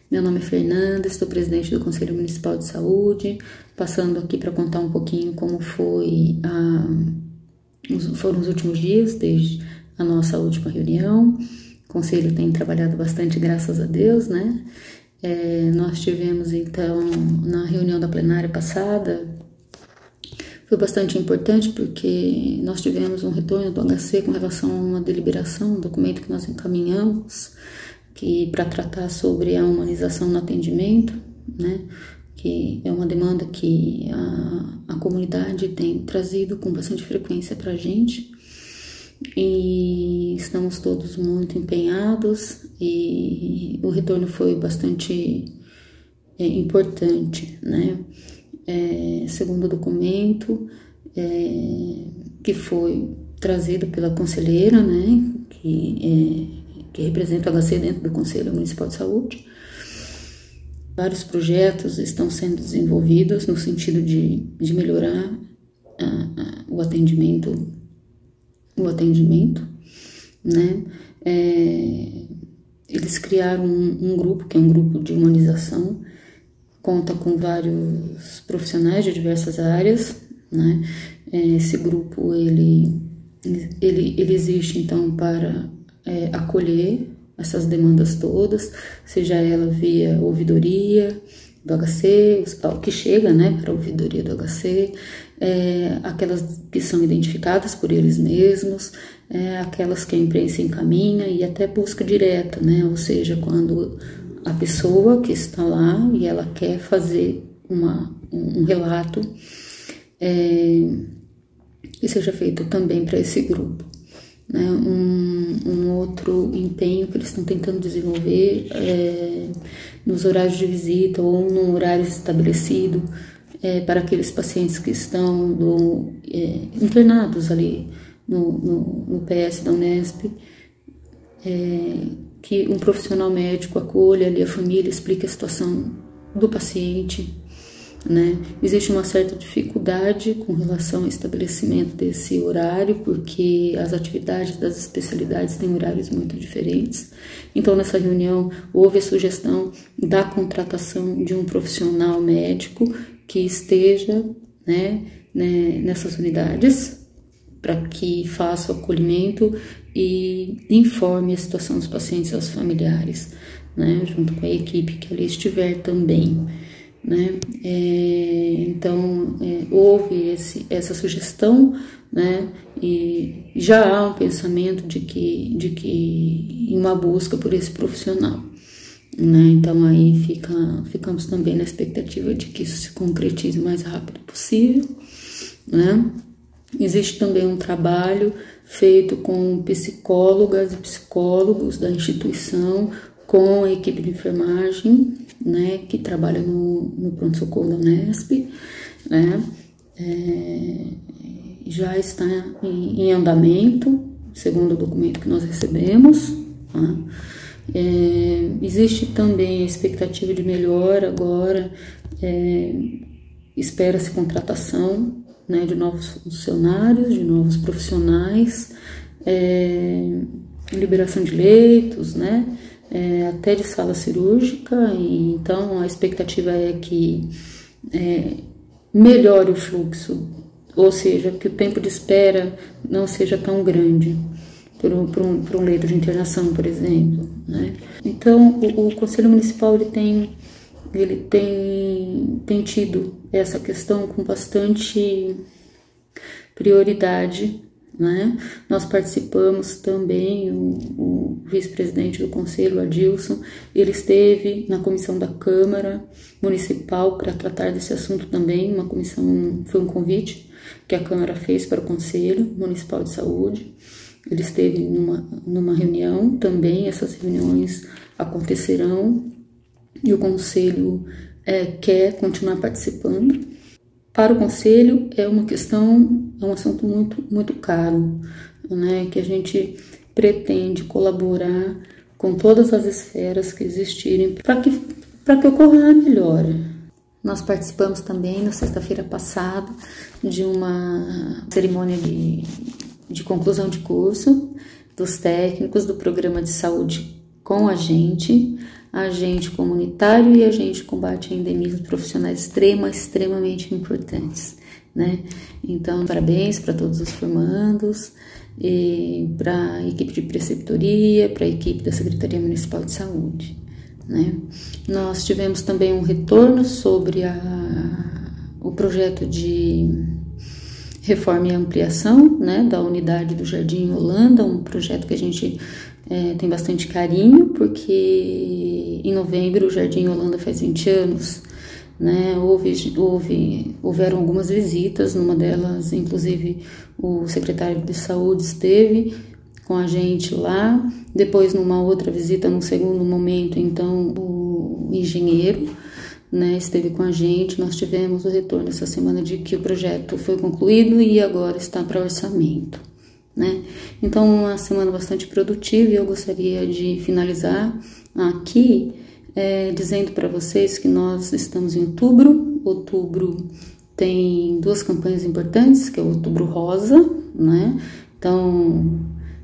Meu nome é Fernanda, estou presidente do Conselho Municipal de Saúde, passando aqui para contar um pouquinho como foram os últimos dias desde a nossa última reunião. O Conselho tem trabalhado bastante, graças a Deus, né? Nós tivemos, então, na reunião da plenária passada, foi bastante importante porque nós tivemos um retorno do HC com relação a uma deliberação, um documento que nós encaminhamos, para tratar sobre a humanização no atendimento, né? Que é uma demanda que a comunidade tem trazido com bastante frequência para a gente, e estamos todos muito empenhados, e o retorno foi bastante importante, né? Segundo o documento que foi trazido pela conselheira, né, que representa o HC dentro do Conselho Municipal de Saúde, vários projetos estão sendo desenvolvidos no sentido de melhorar o atendimento, né? Eles criaram um grupo, que é um grupo de humanização, conta com vários profissionais de diversas áreas, né? Esse grupo, ele existe, então, para acolher essas demandas todas, seja ela via ouvidoria do HC, o que chega, né, para a ouvidoria do HC, aquelas que são identificadas por eles mesmos, aquelas que a imprensa encaminha, e até busca direta, né, ou seja, quando a pessoa que está lá e ela quer fazer um relato, que seja feito também para esse grupo, né? Um outro empenho que eles estão tentando desenvolver nos horários de visita ou num horário estabelecido para aqueles pacientes que estão internados ali no PS da Unesp, que um profissional médico acolha ali a família, explique a situação do paciente, né? Existe uma certa dificuldade com relação ao estabelecimento desse horário, porque as atividades das especialidades têm horários muito diferentes. Então, nessa reunião, houve a sugestão da contratação de um profissional médico que esteja, né, nessas unidades, para que faça o acolhimento e informe a situação dos pacientes e aos familiares, né, junto com a equipe que ali estiver também, né? Então, houve essa sugestão, né, e já há um pensamento de que uma busca por esse profissional, né? Então, aí ficamos também na expectativa de que isso se concretize o mais rápido possível, né? Existe também um trabalho feito com psicólogas e psicólogos da instituição, com a equipe de enfermagem, né, que trabalha no pronto-socorro da Unesp, né? Já está em andamento, segundo o documento que nós recebemos, tá? Existe também a expectativa de melhora agora, espera-se contratação, né, de novos funcionários, de novos profissionais, liberação de leitos, né, até de sala cirúrgica, e então a expectativa é que melhore o fluxo, ou seja, que o tempo de espera não seja tão grande para um leito de internação, por exemplo, né? Então, o Conselho Municipal ele tem tido essa questão com bastante prioridade, né? Nós participamos também, o vice-presidente do Conselho, Adilson, ele esteve na comissão da Câmara Municipal para tratar desse assunto também. Foi um convite que a Câmara fez para o Conselho Municipal de Saúde. Ele esteve numa reunião também. Essas reuniões acontecerão e o Conselho quer continuar participando. Para o Conselho é um assunto muito, muito caro, né, que a gente pretende colaborar com todas as esferas que existirem para que ocorra a melhora. Nós participamos também, na sexta-feira passada, de uma cerimônia de conclusão de curso dos técnicos do programa de saúde com a gente. agente comunitário e agente de combate a endemismos profissionais extremamente importantes, né? Então, parabéns para todos os formandos, e para a equipe de preceptoria, para a equipe da Secretaria Municipal de Saúde, né? Nós tivemos também um retorno sobre o projeto de reforma e ampliação, né, da unidade do Jardim Holanda, um projeto que a gente tem bastante carinho, porque em novembro o Jardim Holanda faz 20 anos, né? Houveram algumas visitas, numa delas, inclusive, o secretário de saúde esteve com a gente lá. Depois, numa outra visita, num segundo momento, então, o engenheiro, né, esteve com a gente. Nós tivemos o retorno essa semana de que o projeto foi concluído e agora está para orçamento, né? Então, uma semana bastante produtiva, e eu gostaria de finalizar aqui dizendo para vocês que nós estamos em outubro. Outubro tem duas campanhas importantes, que é o Outubro Rosa, né? Então,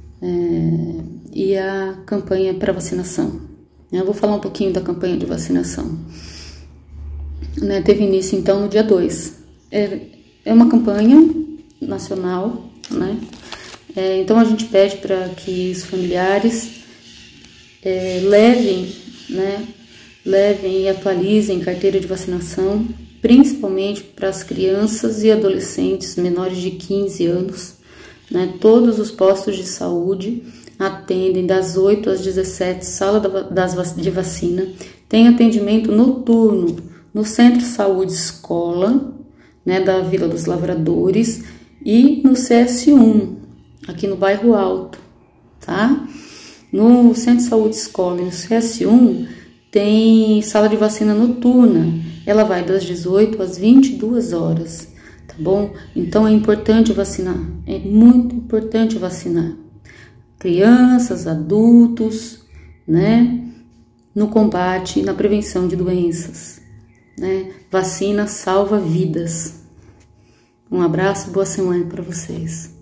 e a campanha para vacinação. Eu vou falar um pouquinho da campanha de vacinação. Né, teve início, então, no dia 2. É uma campanha nacional, né? Então, a gente pede para que os familiares levem e atualizem carteira de vacinação, principalmente para as crianças e adolescentes menores de 15 anos. Né? Todos os postos de saúde atendem das 8 às 17, sala de vacina. Tem atendimento noturno no Centro de Saúde Escola, né, da Vila dos Lavradores, e no CS1, aqui no Bairro Alto, tá? No Centro de Saúde Escola e no CS1 tem sala de vacina noturna. Ela vai das 18 às 22 horas, tá bom? Então é importante vacinar, é muito importante vacinar crianças, adultos, né? No combate e na prevenção de doenças, né? Vacina salva vidas. Um abraço, boa semana para vocês.